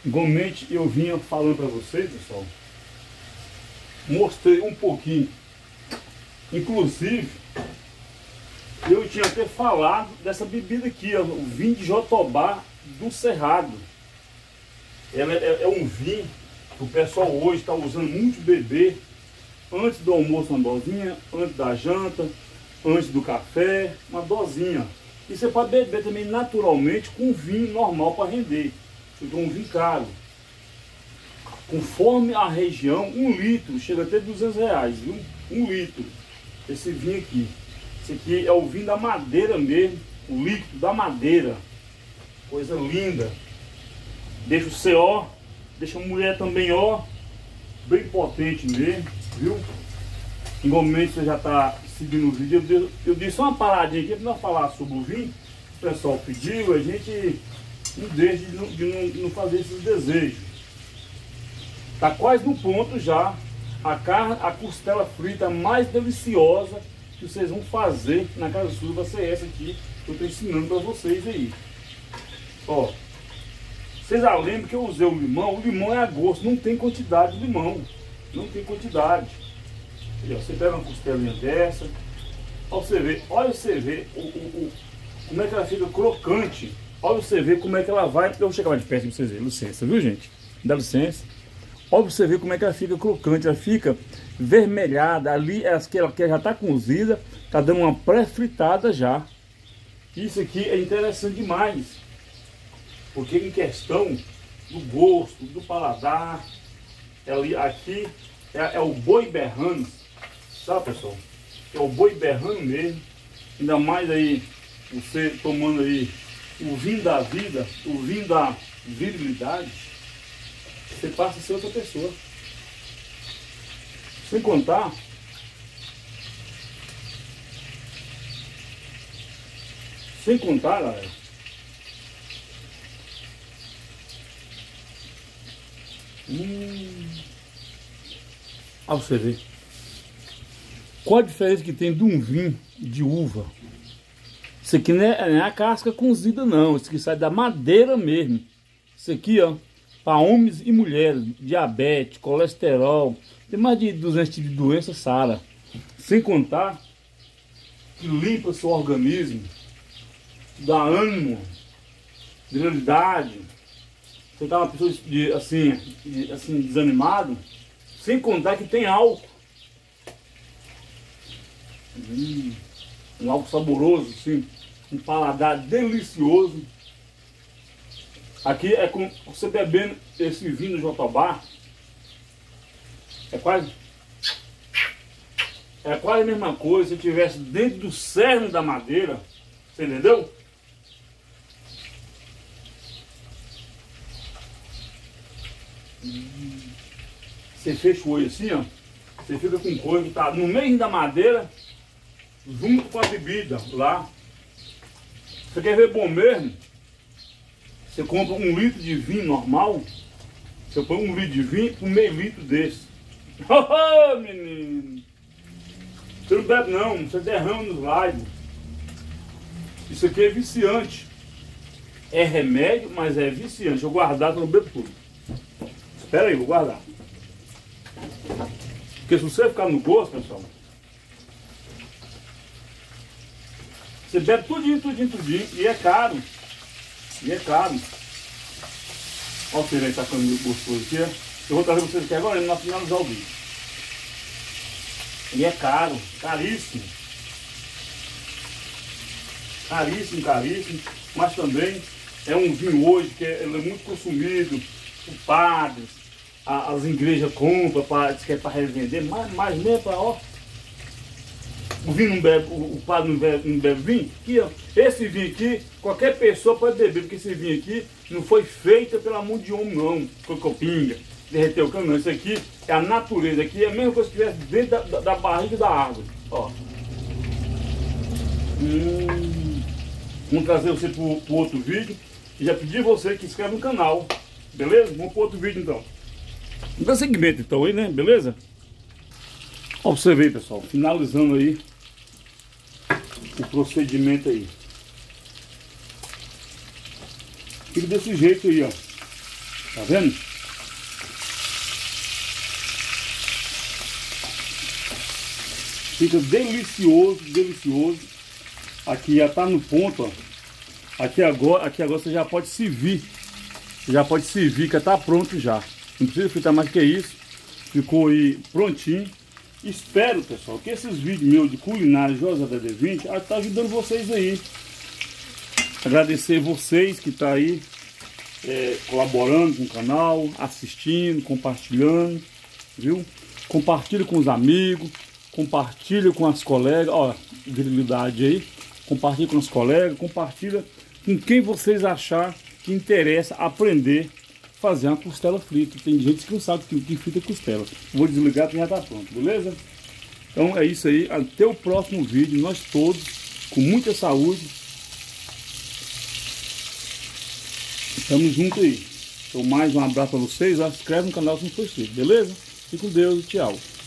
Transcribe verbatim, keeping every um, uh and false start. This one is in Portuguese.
Igualmente eu vinha falando para vocês, pessoal, mostrei um pouquinho, inclusive eu tinha até falado dessa bebida aqui, ó, o vinho de Jatobá do Cerrado. Ela é, é um vinho que o pessoal hoje está usando muito beber antes do almoço, uma dosinha, antes da janta, antes do café, uma dosinha. E você pode beber também naturalmente com vinho normal para render, com um vinho caro. Conforme a região, um litro, chega até duzentos reais, viu? Um litro, esse vinho aqui. Esse aqui é o vinho da madeira mesmo, o líquido da madeira. Coisa linda. Deixa o C O, deixa a mulher também, ó, bem potente mesmo, viu? Igualmente você já está seguindo o vídeo, eu, eu, eu dei só uma paradinha aqui para nós falar sobre o vinho. O pessoal pediu, a gente não deixa de não, de não, não fazer esses desejos. Tá quase no ponto já a carne, a costela frita mais deliciosa que vocês vão fazer na casa sua vai ser essa aqui que eu estou ensinando para vocês aí. Ó, vocês já lembram que eu usei o limão? O limão é a gosto, não tem quantidade de limão, não tem quantidade. E, ó, você pega uma costelinha dessa, ó, você vê, olha você vê o, o, o, como é que ela fica crocante. Olha você ver como é que ela vai. Eu vou chegar mais de perto para vocês verem, licença, viu gente? Dá licença. Olha você ver como é que ela fica crocante, ela fica vermelhada, ali ela, ela já está cozida, está dando uma pré-fritada já. Isso aqui é interessante demais, porque em questão do gosto, do paladar, ali, aqui é, é o boi berrando, sabe pessoal? É o boi berrando mesmo, ainda mais aí você tomando aí o vinho da vida, o vinho da virilidade, você passa a ser outra pessoa. Sem contar Sem contar, galera, hum, ah, você vê qual a diferença que tem de um vinho de uva. Isso aqui não é, não é a casca cozida não, isso aqui sai da madeira mesmo. Isso aqui, ó, para homens e mulheres, diabetes, colesterol, tem mais de duzentos tipos de doença sara. Sem contar que limpa seu organismo, dá ânimo, virilidade. Você tá uma pessoa de, assim, de, assim, desanimado, sem contar que tem álcool. Hum, um álcool saboroso, assim, um paladar delicioso. Aqui é com você bebendo esse vinho do Jatobá, é quase é quase a mesma coisa se estivesse dentro do cerne da madeira, você entendeu? Você fecha o olho assim, ó, você fica com coisa que tá no meio da madeira, junto com a bebida lá. Você quer ver bom mesmo? Você compra um litro de vinho normal, você põe um litro de vinho com meio litro desse. Oh, menino! Você não bebe não, você derrama nos lábios. Isso aqui é viciante. É remédio, mas é viciante. Eu guardar, eu não bebo tudo. Espera aí, vou guardar. Porque se você ficar no gosto, pessoal, você bebe tudinho, tudinho, tudinho. E é caro. E é caro. Olha o pirei tacando gostoso aqui. Eu vou trazer vocês aqui agora para finalizar o vídeo. E é caro, caríssimo. Caríssimo, caríssimo. Mas também é um vinho hoje que é, ele é muito consumido. Os padres, a, as igrejas compram, pra, diz que é para revender. Mas, mas mesmo para, ó. O vinho não bebe, o, o padre não bebe, não bebe vinho. Aqui, ó, esse vinho aqui, qualquer pessoa pode beber, porque esse vinho aqui não foi feito pela mão de homem não, foi copinga, derreteu o cano, não. Isso aqui é a natureza, aqui é a mesma coisa que estivesse dentro da, da, da barriga da árvore, ó. Hum, vamos trazer você para o outro vídeo, e já pedi você que se inscreve no canal, beleza? Vamos para outro vídeo então. Dá segmento então aí, né, beleza? Ó, você vê pessoal, finalizando aí o procedimento aí. Fica desse jeito aí, ó. Tá vendo? Fica delicioso, delicioso. Aqui já tá no ponto, ó. Aqui agora, aqui agora você já pode servir. Você já pode servir, que já tá pronto já. Não precisa fritar mais que isso. Ficou aí prontinho. Espero, pessoal, que esses vídeos meus de culinária José da D vinte tá ajudando vocês aí. Agradecer vocês que tá aí é, colaborando com o canal, assistindo, compartilhando, viu? Compartilha com os amigos, compartilha com as colegas, ó, virilidade aí. Compartilha com os colegas, compartilha com quem vocês achar que interessa aprender a fazer uma costela frita. Tem gente que não sabe que, que frita costela. Vou desligar que já está pronto, beleza? Então é isso aí. Até o próximo vídeo. Nós todos com muita saúde. Estamos juntos aí. Então mais um abraço para vocês. Se inscreve no canal se não for inscrito, beleza? Fique com Deus e tchau.